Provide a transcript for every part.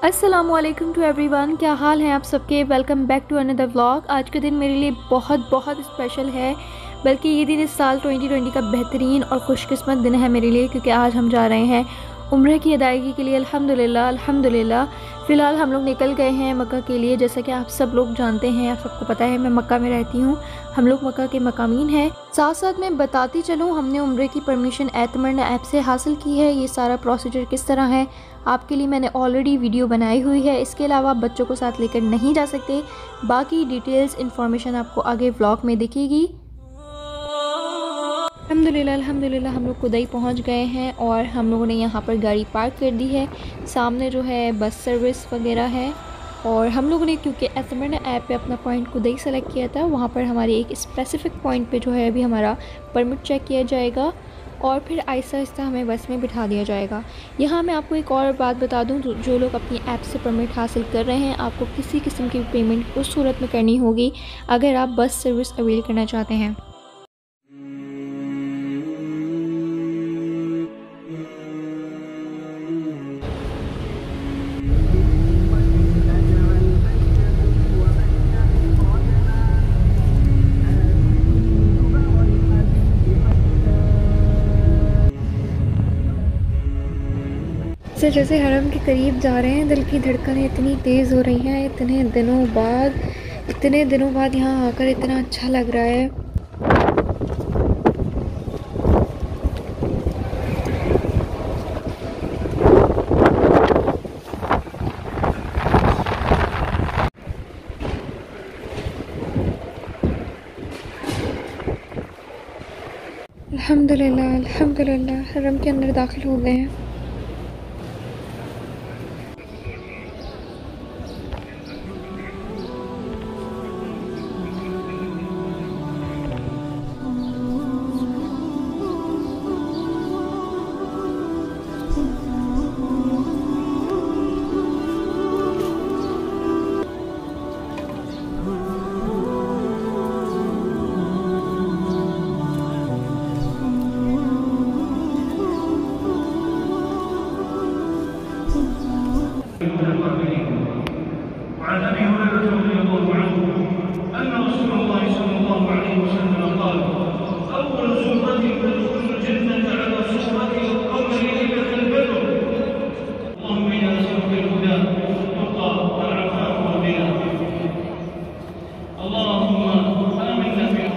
अस्सलामुअलैकुम to everyone, क्या हाल है आप सबके। Welcome back to another vlog. आज के दिन मेरे लिए बहुत बहुत स्पेशल है, बल्कि ये दिन इस साल 2020 का बेहतरीन और खुशकिस्मत दिन है मेरे लिए, क्योंकि आज हम जा रहे हैं उम्र की अदायगी के लिए। अल्हम्दुलिल्लाह अल्हम्दुलिल्लाह। फ़िलहाल हम लोग निकल गए हैं मक्का के लिए। जैसा कि आप सब लोग जानते हैं, आप सबको पता है, मैं मक्का में रहती हूँ। हम लोग मक्का के मकामीन हैं। साथ साथ मैं बताती चलूँ, हमने उम्र की परमिशन एतमरना ऐप से हासिल की है। ये सारा प्रोसीजर किस तरह है आपके लिए मैंने ऑलरेडी वीडियो बनाई हुई है। इसके अलावा आप बच्चों को साथ लेकर नहीं जा सकते। बाकी डिटेल्स इन्फॉर्मेशन आपको आगे व्लॉग में दिखेगी। अल्हम्दुलिल्लाह अल्हम्दुलिल्लाह हम लोग खुदाई पहुंच गए हैं और हम लोगों ने यहाँ पर गाड़ी पार्क कर दी है। सामने जो है बस सर्विस वगैरह है। और हम लोगों ने क्योंकि एतमरना ऐप पे अपना पॉइंट खुदाई सेलेक्ट किया था, वहाँ पर हमारे एक स्पेसिफ़िक पॉइंट पे जो है अभी हमारा परमिट चेक किया जाएगा और फिर आहिस्ता आहिस्ता हमें बस में बिठा दिया जाएगा। यहाँ मैं आपको एक और बात बता दूँ, जो लोग अपनी ऐप से परमिट हासिल कर रहे हैं, आपको किसी किस्म की पेमेंट उस सूरत में करनी होगी अगर आप बस सर्विस अवेल करना चाहते हैं। जैसे हरम के करीब जा रहे हैं, दिल की धड़कनें इतनी तेज़ हो रही हैं। इतने दिनों बाद यहाँ आकर इतना अच्छा लग रहा है। अल्हम्दुलिल्लाह अल्हम्दुलिल्लाह हरम के अंदर दाखिल हो गए हैं। وعن ابي هريره رضي الله عنه ان رسول الله صلى الله عليه وسلم قال: اول سوره تدخل الجنه على صوره القمر ليله البدر. اللهم انا نسالك الهدى والتقى والعفاف والغنى. اللهم امنا في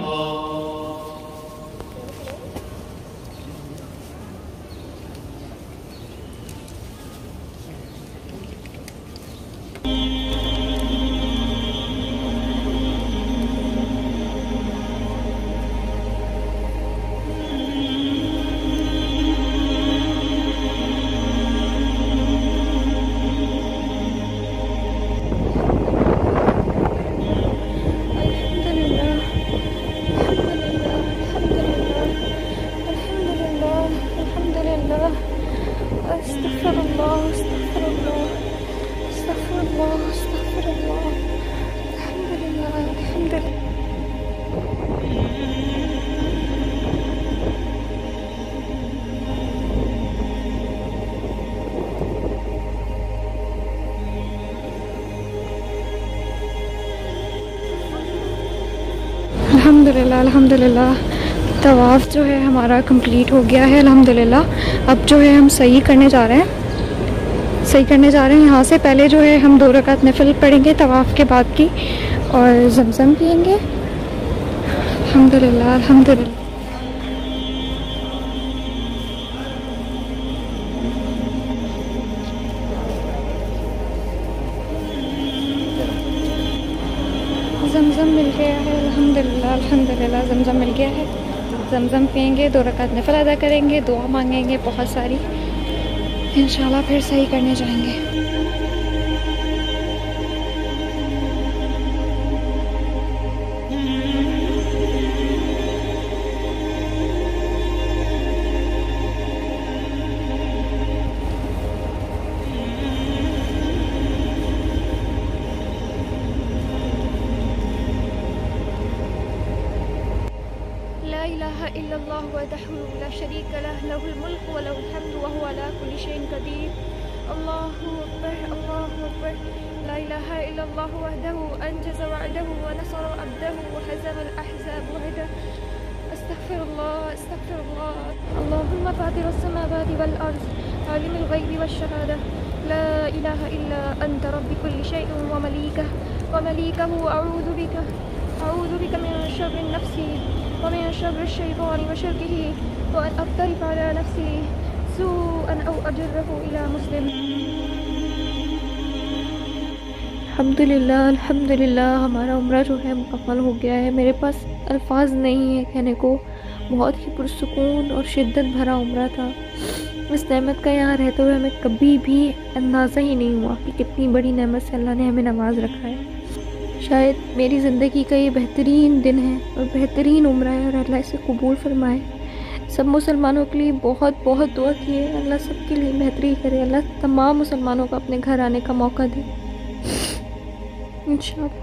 अल्हम्दुलिल्लाह अल्हम्दुलिल्लाह तवाफ़ जो है हमारा कंप्लीट हो गया है अल्हम्दुलिल्लाह। अब जो है हम सही करने जा रहे हैं। यहाँ से पहले जो है हम 2 रकात नफिल पढ़ेंगे तवाफ़ के बाद की, और ज़मज़म पिएंगे। अल्हम्दुलिल्लाह अल्हम्दुलिल्लाह। ज़मज़म मिल गया है अल्हम्दुलिल्लाह अल्हम्दुलिल्लाह। ज़मज़म मिल गया है। ज़मज़म पिएंगे, 2 रकात नफिल अदा करेंगे, दुआ मांगेंगे बहुत सारी, इंशाल्लाह फिर सही करने जाएंगे। ला इलाहा इल्लल्लाह वहदहु ला शरीका लह, लहुल मुल्क व लहुल हम्दु व हुवा अला कुल्लि शैइन कदीर। अल्लाहु अकबर, अल्लाहु अकबर। ला इलाहा इल्लल्लाहु वहदहु अंजज़ वअदहु व नसर अब्दहु व हज़मल अहज़ाब वहदहु। अस्तगफिरुल्लाह, अस्तगफिरुल्लाह। अल्लाहुम्मा फातिरस समावाति वल अर्ज़ आलिमुल गैबि वश शहादा ला इलाहा इल्ला अंत रब्बि कुल्लि शैइन व मलीकहु अऊज़ु बिका मिन शर्रि नफ्सी व मिन शर्रि शैतानि व शर्रिही व अन अक़्तरिफ़ अला नफ्सी सूअन औ अजर्रहु इला मुस्लिम। अल्हम्दुलिल्लाह, अल्हम्दुलिल्लाह, हमारा उम्रा जो है मुकम्मल हो गया है। मेरे पास अल्फाज नहीं है कहने को। बहुत ही पुरसुकून और शिद्दत भरा उम्रा था। इस नेमत का यहाँ रहते हुए हमें कभी भी अंदाज़ा ही नहीं हुआ कि कितनी बड़ी नेमत से अल्लाह ने हमें नवाज़ रखा है। शायद मेरी ज़िंदगी का ये बेहतरीन दिन है और बेहतरीन उम्रा है और अल्लाह इसे कबूल फरमाए। सब मुसलमानों के लिए बहुत बहुत दुआ किए, अल्लाह सबके लिए बेहतरी करे। अल्लाह तमाम मुसलमानों को अपने घर आने का मौका दे इंशाअल्लाह।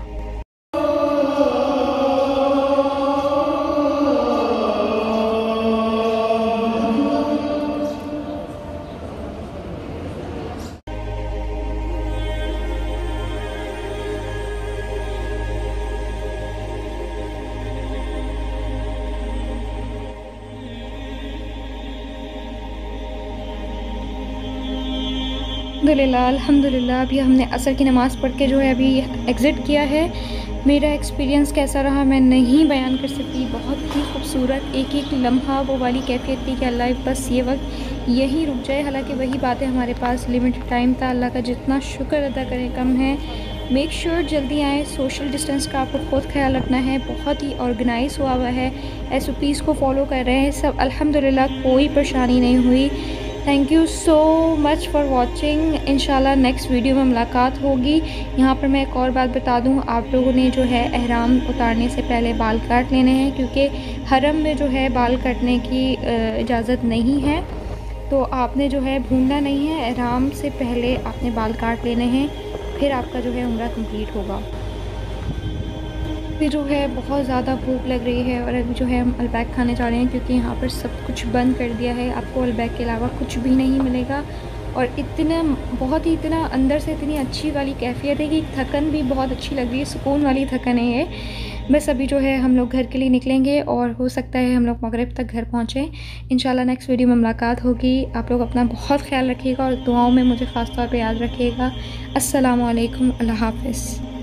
अल्हम्दुलिल्लाह अभी हमने असर की नमाज़ पढ़ के जो है अभी एग्ज़िट किया है। मेरा एक्सपीरियंस कैसा रहा मैं नहीं बयान कर सकती। बहुत ही खूबसूरत एक एक लम्हा वो वाली कैफियत थी कि अल्लाह बस ये वक्त यहीं रुक जाए। हालांकि वही बातें हमारे पास लिमिटेड टाइम था। अल्लाह का जितना शुक्र अदा करें कम है। मेक श्योर जल्दी आएँ। सोशल डिस्टेंस का आपको खुद ख्याल रखना है। बहुत ही ऑर्गेनाइज हुआ है, SOPs को फॉलो कर रहे हैं सब। अल्हम्दुलिल्लाह कोई परेशानी नहीं हुई। Thank you so much for watching. इंशाल्लाह नेक्स्ट वीडियो में मुलाकात होगी। यहाँ पर मैं एक और बात बता दूँ, आप लोगों ने जो है एहराम उतारने से पहले बाल काट लेने हैं, क्योंकि हरम में जो है बाल काटने की इजाज़त नहीं है। तो आपने जो है भूलना नहीं है, एहराम से पहले आपने बाल काट लेने हैं, फिर आपका जो है उम्रा कंप्लीट होगा। फिर जो है बहुत ज़्यादा भूख लग रही है और अभी जो है हम अलबैक खाने जा रहे हैं, क्योंकि यहाँ पर सब कुछ बंद कर दिया है। आपको अलबैक के अलावा कुछ भी नहीं मिलेगा। और इतना बहुत ही इतना अंदर से इतनी अच्छी वाली कैफियत है कि थकन भी बहुत अच्छी लग रही है, सुकून वाली थकन है ये। बस अभी जो है हम लोग घर के लिए निकलेंगे और हो सकता है हम लोग मगरिब तक घर पहुँचें। इंशाल्लाह नेक्स्ट वीडियो में मुलाकात होगी। आप लोग अपना बहुत ख्याल रखिएगा और दुआओं में मुझे ख़ास तौर पे याद रखिएगा। अस्सलामु अलैकुम, अल्लाह हाफ़िज़।